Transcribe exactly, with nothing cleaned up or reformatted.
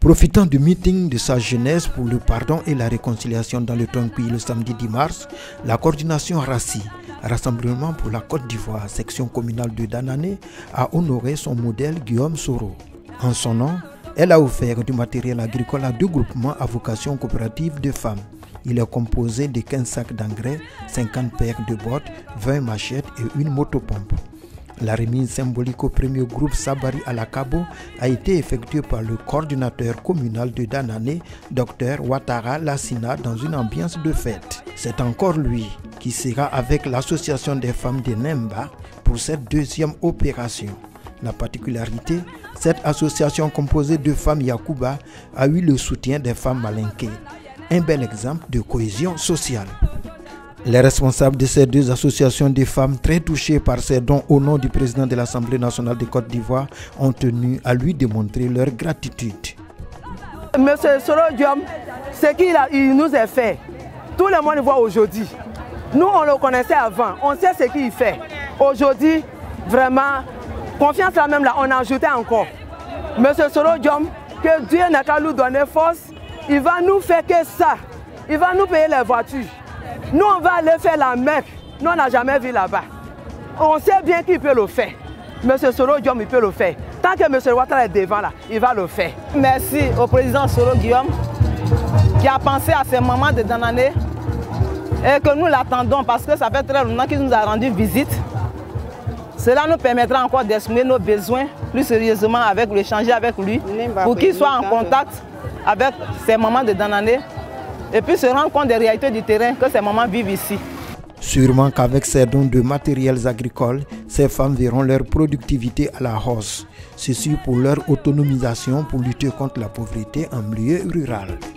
Profitant du meeting de sa jeunesse pour le pardon et la réconciliation dans le Tongpi le samedi dix mars, la coordination RACI, Rassemblement pour la Côte d'Ivoire, section communale de Danané, a honoré son modèle Guillaume Soro. En son nom, elle a offert du matériel agricole à deux groupements à vocation coopérative de femmes. Il est composé de quinze sacs d'engrais, cinquante paires de bottes, vingt machettes et une motopompe. La remise symbolique au premier groupe Sabari Alakabo a été effectuée par le coordinateur communal de Danané, Dr Ouattara Lassina, dans une ambiance de fête. C'est encore lui qui sera avec l'association des femmes de Nemba pour cette deuxième opération. La particularité, cette association composée de femmes Yakuba a eu le soutien des femmes malinquées. Un bel exemple de cohésion sociale. Les responsables de ces deux associations de femmes, très touchées par ces dons au nom du président de l'Assemblée nationale de Côte d'Ivoire, ont tenu à lui démontrer leur gratitude. Monsieur Soro Guillaume, ce qu'il nous a fait, tout le monde voit aujourd'hui. Nous, on le connaissait avant, on sait ce qu'il fait. Aujourd'hui, vraiment, confiance là même là, on a ajouté encore. Monsieur Soro Guillaume, que Dieu n'a qu'à nous donner force, il va nous faire que ça. Il va nous payer les voitures. Nous, on va aller faire la Mecque. Nous, on n'a jamais vu là-bas. On sait bien qu'il peut le faire. Monsieur Soro Guillaume, il peut le faire. Tant que Monsieur Ouattara est devant là, il va le faire. Merci au président Soro Guillaume qui a pensé à ces moments de Danané et que nous l'attendons parce que ça fait très longtemps qu'il nous a rendu visite. Cela nous permettra encore d'exprimer nos besoins plus sérieusement, avec l'échanger avec lui, pour qu'il soit en contact avec ces moments de Danané et puis se rendre compte des réalités du terrain que ces mamans vivent ici. Sûrement qu'avec ces dons de matériels agricoles, ces femmes verront leur productivité à la hausse. Ceci pour leur autonomisation pour lutter contre la pauvreté en milieu rural.